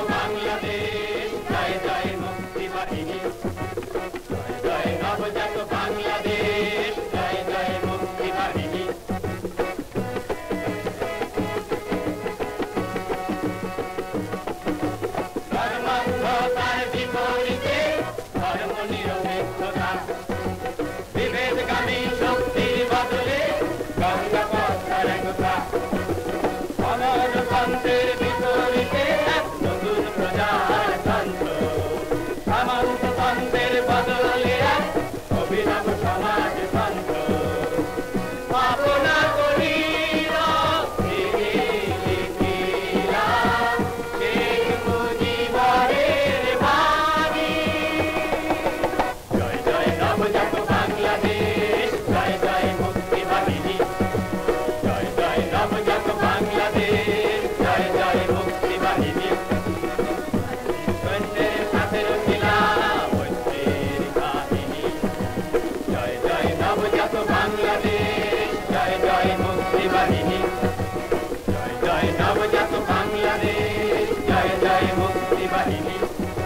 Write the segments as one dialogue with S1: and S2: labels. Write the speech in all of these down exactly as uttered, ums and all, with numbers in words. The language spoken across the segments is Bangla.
S1: বাংলাদেশ, জয় জয় মুক্তি বাহিনী, জয় জয় নবজাত বাংলাদেশ, জয় জয় মুক্তি বাহিনী। ধর্মান্ধতার বিপরীতে ধর্ম নিরপেক্ষতা, বিভেদগামী শক্তির বদলে গঙ্গা পদ্মার একতা, গণতন্ত্রের বিপরীতে এক নতুন প্রজাতন্ত্র, সামন্ততন্ত্রের বদলে এক অভিনব সমাজতন্ত্র। ভাবনা করি বাংলাদেশ, জয় জয় মুক্তি বাহিনী, জয় জয় নবজাত বাংলাদেশ, জয় জয় মুক্তি বাহিনী।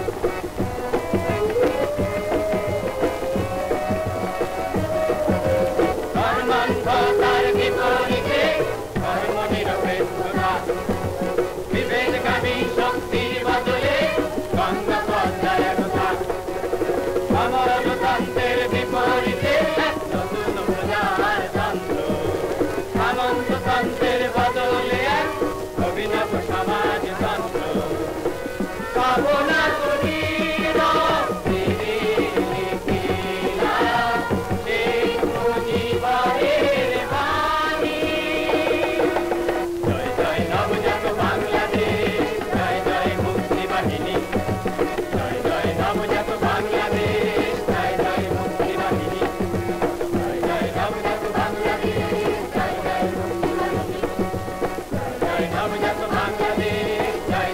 S1: ধর্মান্ধতার বিপরীতে ধর্ম নিরপেক্ষতা, বিভেদগামী শক্তির বদলে গঙ্গা পদ্মার একতা, সমাজতন্ত্রের বিপরীতে নতুন প্রজাতন্ত্র, সামন্ততন্ত্রের বদলে এক অভিনব সমাজতন্ত্র। ভাবনা করি শেখ মুজিবের বাণী, জয় জয় নবজাত বাংলাদেশ, জয় জয় মুক্তি বাহিনী, জয় জয় নবজাত বাংলাদেশ, জয় জয় মুক্তি বাহিনী, জয় জয় নবজাত বাংলাদেশ, জয় জয় মুক্তি বাহিনী, জয় জয় নবজাত বাংলাদেশ, জয়।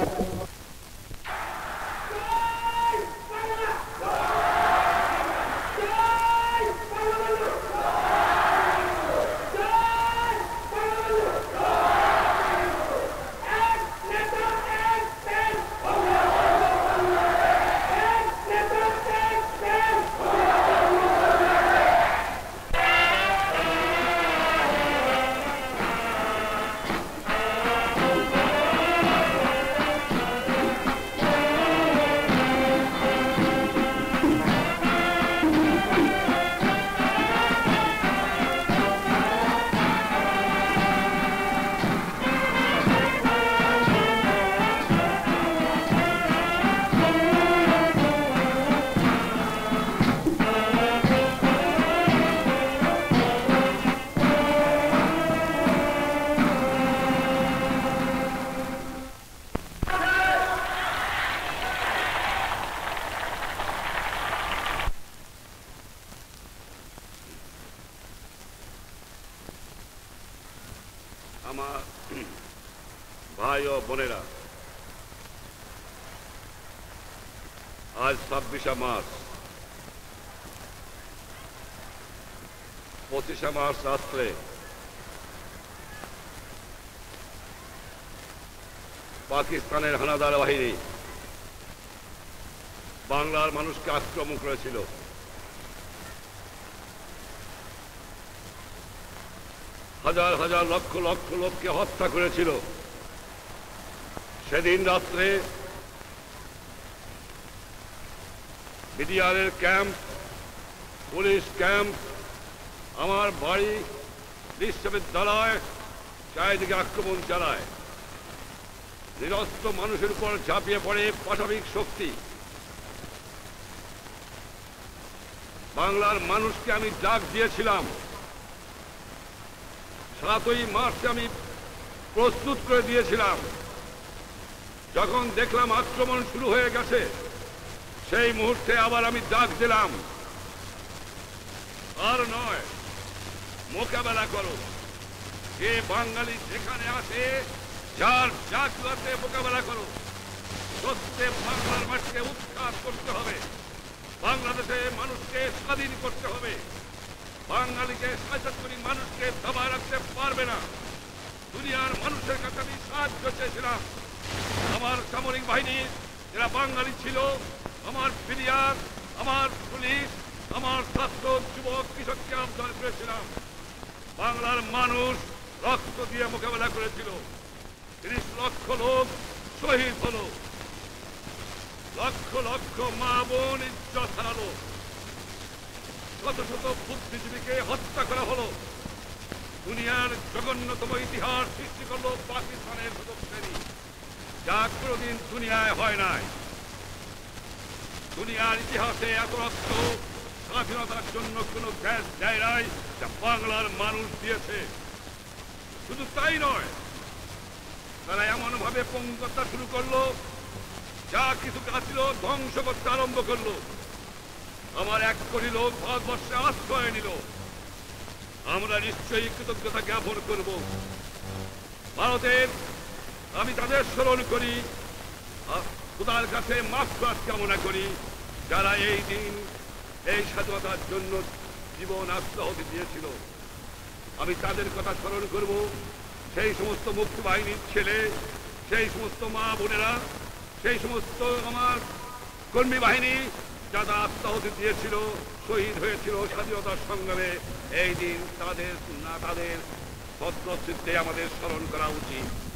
S2: আমার ভাই ও বোনেরা, আজ ছাব্বিশে মার্চ, পঁচিশে মার্চ রাত্রে পাকিস্তানের হানাদার বাহিনী বাংলার মানুষকে আক্রমণ করেছিল। হাজার হাজার লক্ষ লক্ষ লোককে হত্যা করেছিল। সেদিন রাত্রে বিডিআরের ক্যাম্প, পুলিশ ক্যাম্প, আমার বাড়ি, বিশ্ববিদ্যালয় চারিদিকে আক্রমণ চালায়। নিরস্ত্র মানুষের উপর ঝাঁপিয়ে পড়ে পাশবিক শক্তি। বাংলার মানুষকে আমি ডাক দিয়েছিলাম, সাতই মার্চে আমি প্রস্তুত করে দিয়েছিলাম। যখন দেখলাম আক্রমণ শুরু হয়ে গেছে, সেই মুহূর্তে আবার আমি ডাক দিলাম, আর নয়, মোকাবেলা করো। যে বাঙালি যেখানে আসে, যার জাতীয়তে মোকাবেলা করো। সত্যে বাংলার মাটিকে উৎখাত করতে হবে, বাংলাদেশে মানুষকে স্বাধীন করতে হবে। বাঙালিকে সাহায্যকারী মানুষকে দবায় রাখতে পারবে না। দুনিয়ার মানুষের কাছে আমি সাহায্য চেয়েছিলাম, আমার সামরিক বাহিনী যারা বাঙালি ছিল, আমার ফিরিয়ার, আমার পুলিশ, আমার ছাত্র যুবক কৃষককে আহ্বান করেছিলাম। বাংলার মানুষ রক্ত দিয়ে মোকাবেলা করেছিল। তিরিশ লক্ষ লোক শহীদ হলো, লক্ষ লক্ষ মা বোন ইজ্জত হারালো, শত শত বুদ্ধিজীবীকে হত্যা করা হলো। দুনিয়ার জঘন্যতম ইতিহাস সৃষ্টি করলো পাকিস্তানের শাসক শ্রেণী, যা কোনোদিন দুনিয়ায় হয় নাই। দুনিয়ার ইতিহাসে এত রক্ত স্বাধীনতার জন্য কোনো দেশ দেয় নাই, যা বাংলার মানুষ দিয়েছে। শুধু তাই নয়, তারা এমন ভাবে পঙ্গতা শুরু করলো, যা কিছু কাজ ছিল ধ্বংস করতে আরম্ভ করলো। আমার এক কোটি লোক ভারতবর্ষে আশ্রয় নিল। আমরা নিশ্চয়ই কৃতজ্ঞতা জ্ঞাপন করব। ভারতের আমি তাদের স্মরণ করি, খোদার কাছে মাফ কামনা করি, যারা এই দিন এই স্বাধীনতার জন্য জীবন আত্মাহুতি দিয়েছিল। আমি তাদের কথা স্মরণ করব। সেই সমস্ত মুক্তি বাহিনীর ছেলে, সেই সমস্ত মা বোনেরা, সেই সমস্ত আমার কর্মী বাহিনী যারা আত্মাহুতি দিয়েছিল, শহীদ হয়েছিল স্বাধীনতার সংগ্রামে। এই দিন তাদের না তাদের ভদ্রচিত্তে আমাদের স্মরণ করা উচিত।